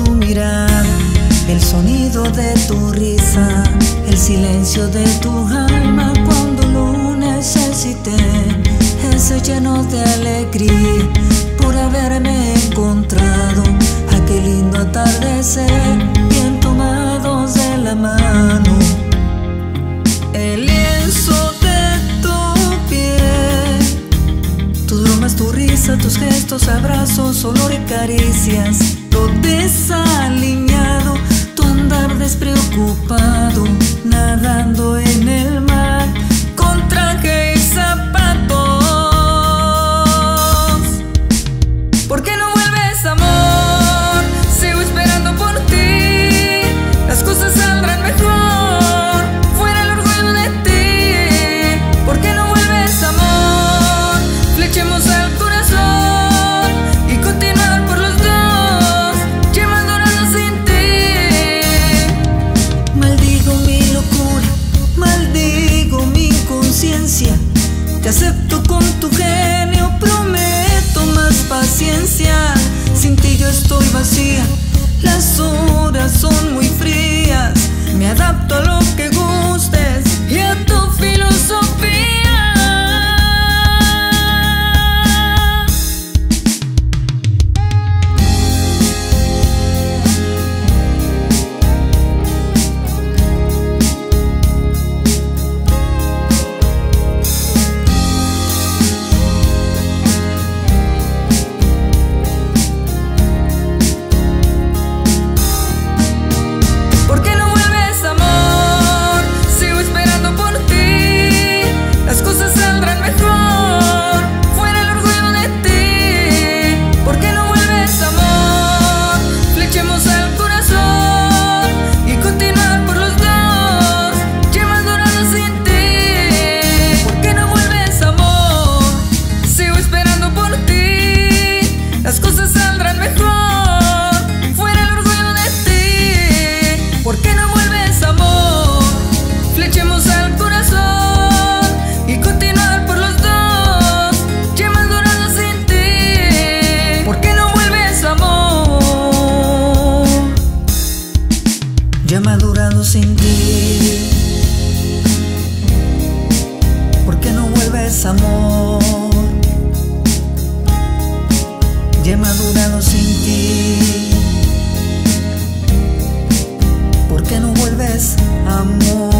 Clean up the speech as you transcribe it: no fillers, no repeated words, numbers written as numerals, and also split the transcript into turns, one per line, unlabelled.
tu mirada, el sonido de tu risa, el silencio de tu alma cuando lo necesité. Ese lleno de alegría por haberme encontrado. Aquel lindo atardecer, bien tomados de la mano. El lienzo de tu piel, tus bromas, tu risa, tus gestos, abrazos, olor y caricias. Todo desaliñado, tu andar despreocupado, nadando en el mar con traje y zapatos. ¿Por qué no vuelves, amor? Sigo esperando por ti. Las cosas saldrán mejor, fuera el orgullo de ti. ¿Por qué no vuelves, amor? Flechemos al corazón y continuar por los dos, llamas doradas sin ti. Maldigo mi locura, maldigo mi inconsciencia. Te acepto con tu genio, prometo más paciencia. Sin ti yo estoy vacía, las horas son muy frías. Me adapto a lo que gustes y a tu filosofía. Ya madurando sin ti, ¿por qué no vuelves, amor? Ya madurando sin ti, ¿por qué no vuelves, amor?